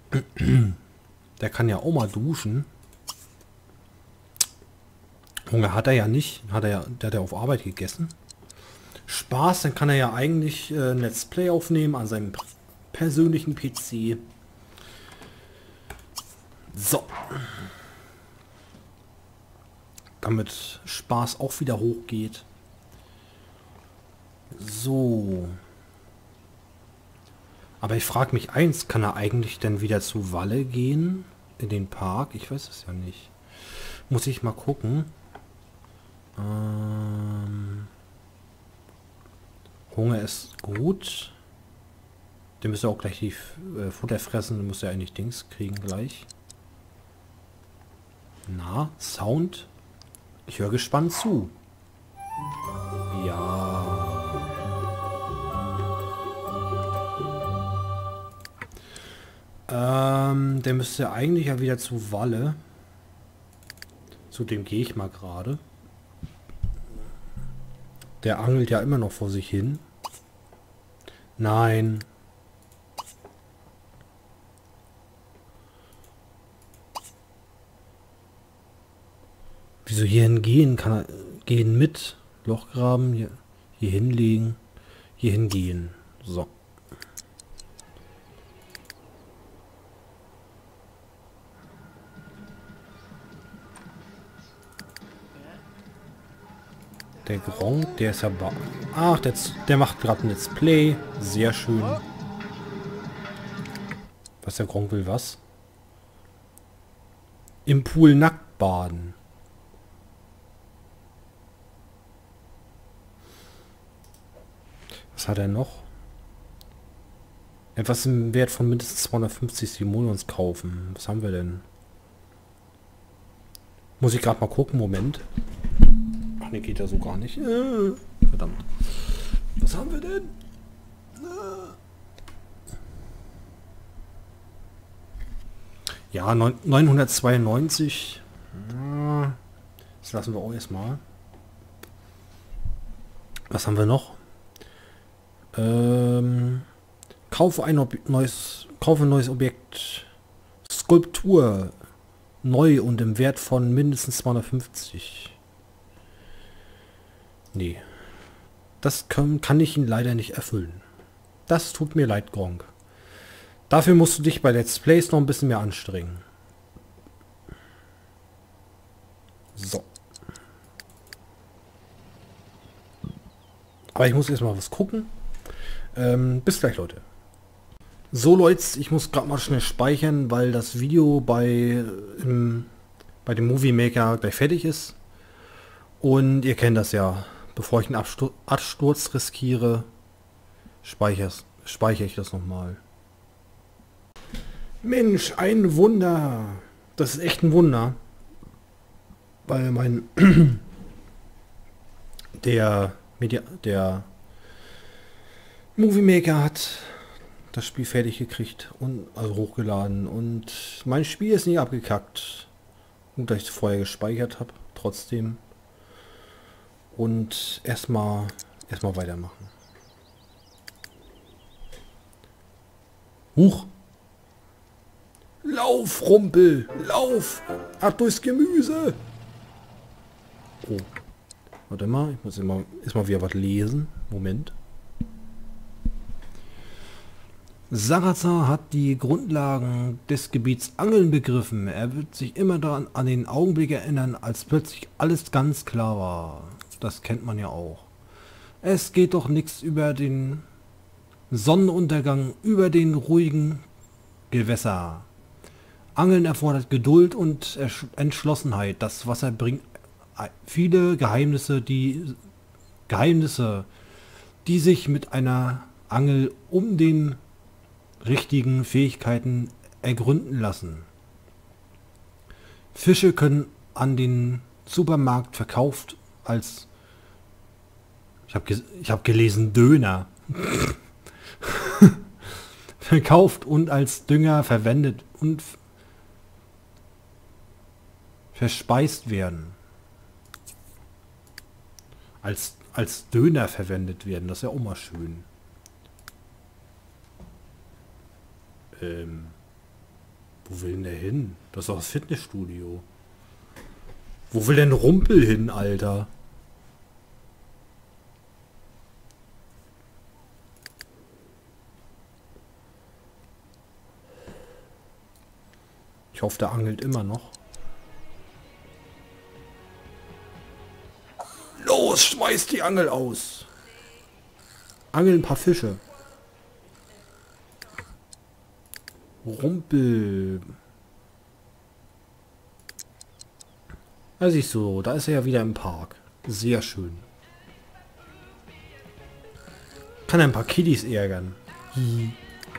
Der kann ja auch mal duschen. Hunger hat er ja nicht. Der hat ja auf Arbeit gegessen. Spaß, dann kann er ja eigentlich ein Let's Play aufnehmen an seinem persönlichen PC. So. Damit Spaß auch wieder hochgeht. So. Aber ich frage mich eins, kann er eigentlich denn wieder zu Walle gehen? In den Park? Ich weiß es ja nicht. Muss ich mal gucken. Hunger ist gut. Der müsste auch gleich die Futter fressen. Muss ja eigentlich Dings kriegen gleich. Na, Sound. Ich höre gespannt zu. Ja. Der müsste eigentlich ja wieder zu Walle. Zu dem gehe ich mal gerade. Der angelt ja immer noch vor sich hin. Nein. Wieso hier hingehen? Kann er gehen mit? Loch graben, hier hinlegen, hier hingehen. So. Der Gronk, der ist ja... Ach, der macht gerade ein Let's Play. Sehr schön. Was der Gronk will, was? Im Pool nackt baden. Was hat er noch? Etwas im Wert von mindestens 250 Simoleons kaufen. Was haben wir denn? Muss ich gerade mal gucken. Moment. Ach ne, geht ja so gar nicht. Verdammt. Was haben wir denn? Ja, 992. Das lassen wir auch erstmal. Was haben wir noch? Kaufe ein neues Objekt. Skulptur. Neu und im Wert von mindestens 250. Nee. Das kann ich ihn leider nicht erfüllen. Das tut mir leid, Gronk. Dafür musst du dich bei Let's Plays noch ein bisschen mehr anstrengen. So. Aber ich muss erstmal was gucken. Bis gleich, Leute. So, Leute, ich muss gerade mal schnell speichern, weil das Video bei dem Movie Maker gleich fertig ist. Und ihr kennt das ja. Bevor ich einen Absturz riskiere, speichere ich das nochmal. Mensch, ein Wunder. Das ist echt ein Wunder. Weil mein der Movie Maker hat das Spiel fertig gekriegt und also hochgeladen und mein Spiel ist nicht abgekackt. Gut, dass ich es vorher gespeichert habe, trotzdem. Und erstmal weitermachen. Huch! Lauf, Rumpel! Lauf! Ab durchs Gemüse! Oh. Warte mal, ich muss erstmal wieder was lesen. Moment. Sarazar hat die Grundlagen des Gebiets Angeln begriffen. Er wird sich immer daran an den Augenblick erinnern, als plötzlich alles ganz klar war. Das kennt man ja auch. Es geht doch nichts über den Sonnenuntergang, über den ruhigen Gewässer. Angeln erfordert Geduld und Entschlossenheit. Das Wasser bringt viele Geheimnisse, die sich mit einer Angel um den richtigen Fähigkeiten ergründen lassen. Fische können an den Supermarkt verkauft als... Ich hab gelesen Döner. Verkauft und als Dünger verwendet und verspeist werden. Als Döner verwendet werden, das ist ja auch mal schön. Wo will denn der hin? Das ist doch das Fitnessstudio. Wo will denn Rumpel hin, Alter? Ich hoffe, der angelt immer noch. Los, schmeiß die Angel aus. Angel ein paar Fische. Rumpel. Da siehst du, da ist er ja wieder im Park. Sehr schön. Kann ein paar Kiddies ärgern. Hi.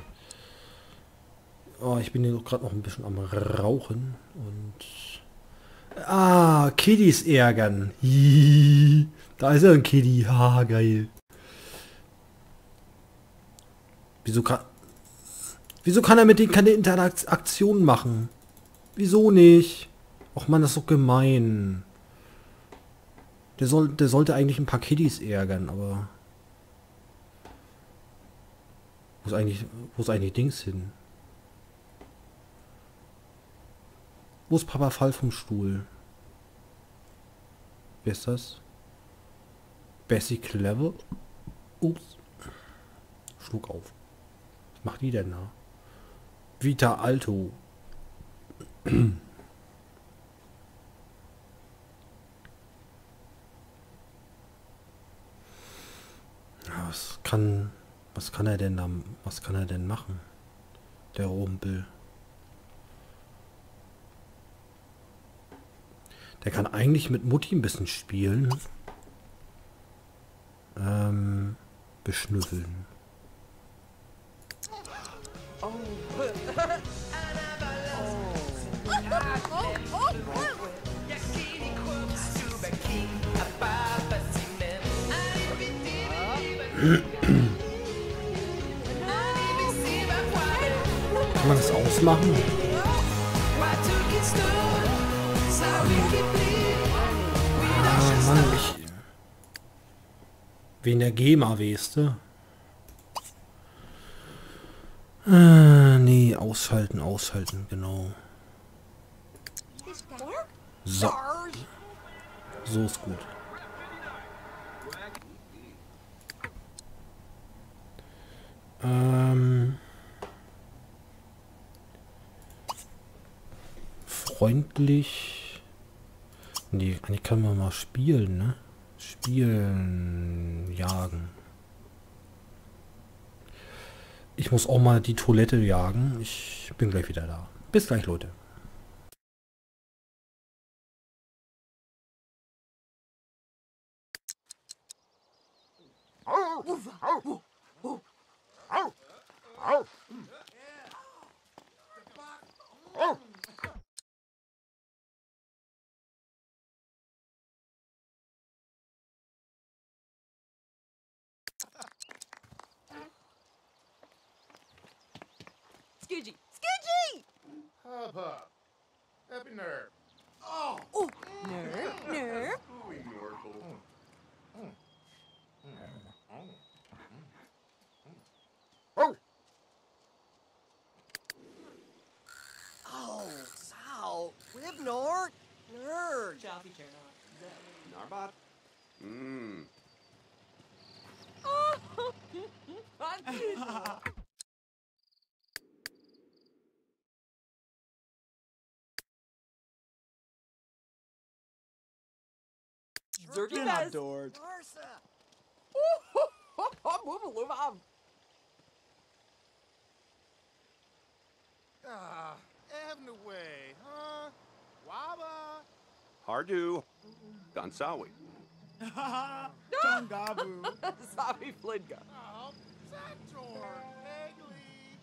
Oh, ich bin hier gerade noch ein bisschen am Rauchen. Und... Ah, Kiddies ärgern. Hi. Da ist er ein Kiddy. Ha, geil. Wieso kann er mit denen keine Interaktion machen? Wieso nicht? Och man, das ist so gemein. Der sollte eigentlich ein paar Kiddies ärgern, aber... Wo ist eigentlich Dings hin? Wo ist Papa Fall vom Stuhl? Wer ist das? Bessie Clever? Ups. Schluck auf. Was macht die denn da? Vita Alto. Was kann er denn da, was kann er denn machen? Der Rumpel. Der kann eigentlich mit Mutti ein bisschen spielen. Beschnüffeln. Kann man das ausmachen? Ah, Mann, wegen der GEMA, weißt du? Nee, ausschalten, genau. So. So ist gut. Freundlich. Nee, eigentlich können wir mal spielen, ne? Spielen, jagen. Ich muss auch mal die Toilette jagen. Ich bin gleich wieder da. Bis gleich, Leute. Skidgy! Skidgy! Hub hub. Happy nerve. Oh! Nerve, nerve. Ooh, Norkel. Oh, Sal. Ribnor. Nerd. Choppy turn on. Narbot. Mmm. Zergy Been Bez. outdoors. Marsa. Ah, Avenue Way, huh? Waba. Hardu. Gansawi. Tongabu. Sabi Flidga. Oh, Sator. Eggly.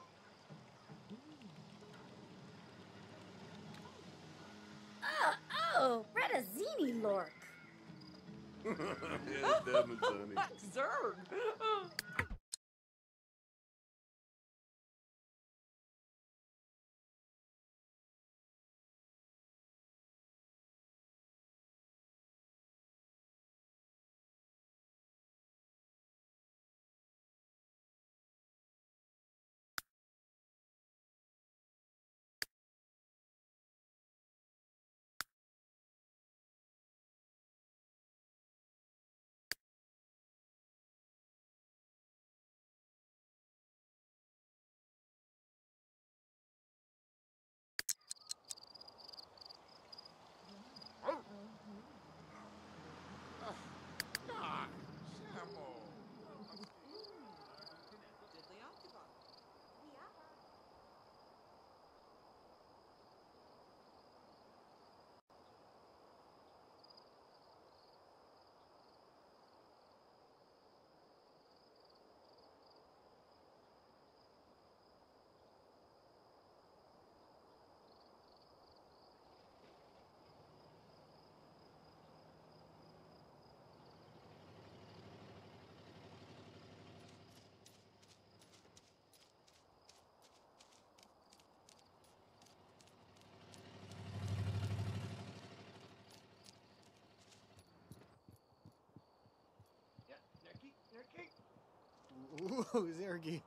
Oh, Redazzini Lork. Yes, Devin, sonny. Zerg. Ooh, Zergy.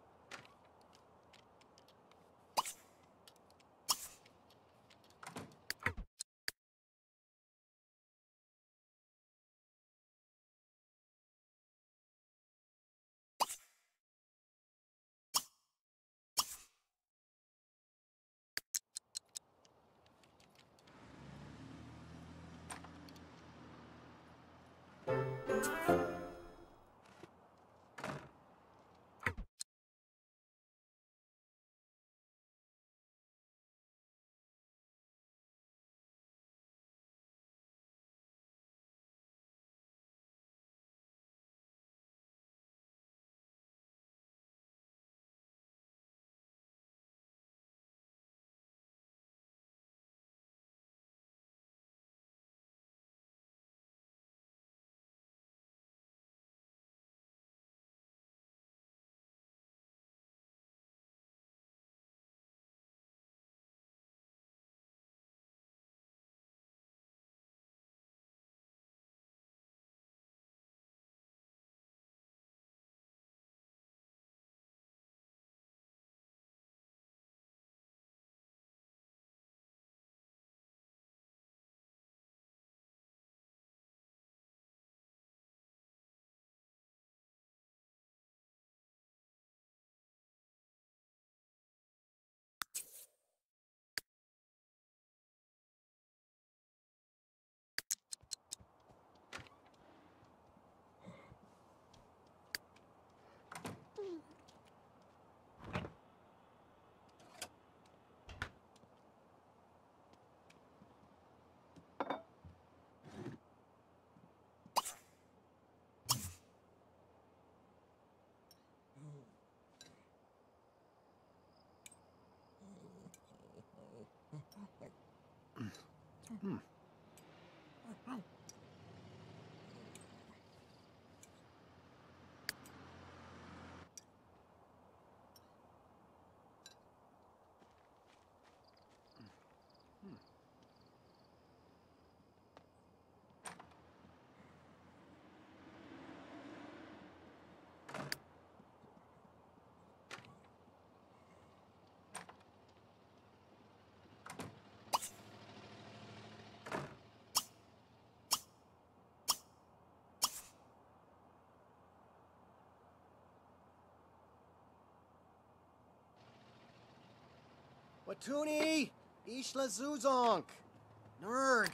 Watuni! Ishla Zuzonk! Nurg!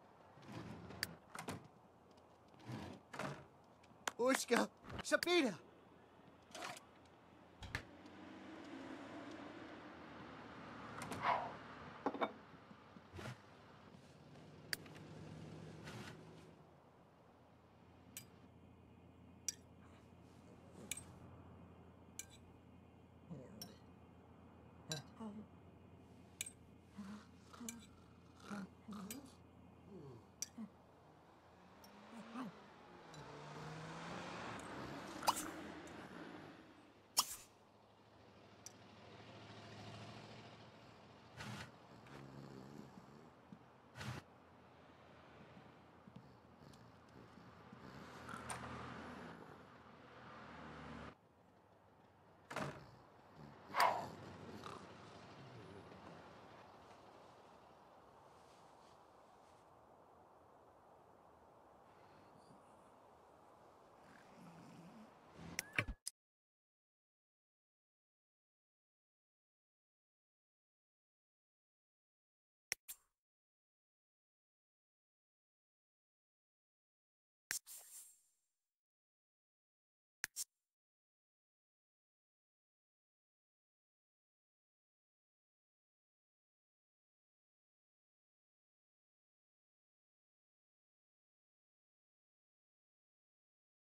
Ushka! Shapita!